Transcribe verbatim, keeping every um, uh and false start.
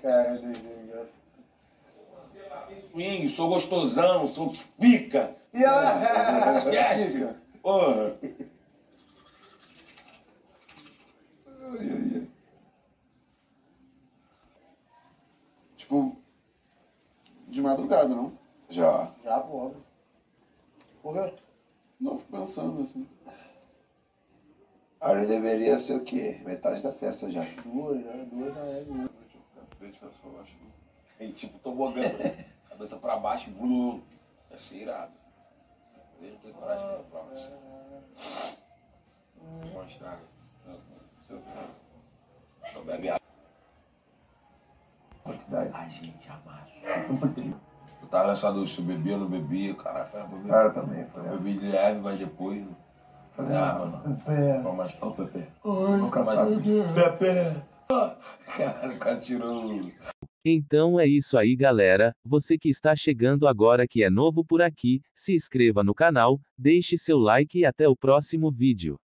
Cara, doideira. Swing, sou gostosão, sou pica. E ela... Esquece. Pica. Porra. Tipo, de madrugada, não? Já. Já, pô. Porra. Não, fico pensando assim. A hora deveria ser o quê? Metade da festa já. Duas, né? Duas já é. Duas. Deixa eu ficar, deixa eu ficar só baixo. E tipo, tobogã. Cabeça pra baixo, blu. Vai ser irado. Eu não tenho coragem de fazer prova assim. Vou mostrar. Então bebe água. Quantidade. A gente amassou. Eu tava nessa dúvida se eu bebia ou não bebia. Caralho, foi beber. Cara, também. Foi. Eu bebi de leve, mas depois. Falei, Ah, ah, mano. Pepe. Vamos mais. Ô, Pepe. Nunca Mas- sabe. Pepe. Caralho, o cara tirou. Então é isso aí galera, você que está chegando agora que é novo por aqui, se inscreva no canal, deixe seu like e até o próximo vídeo.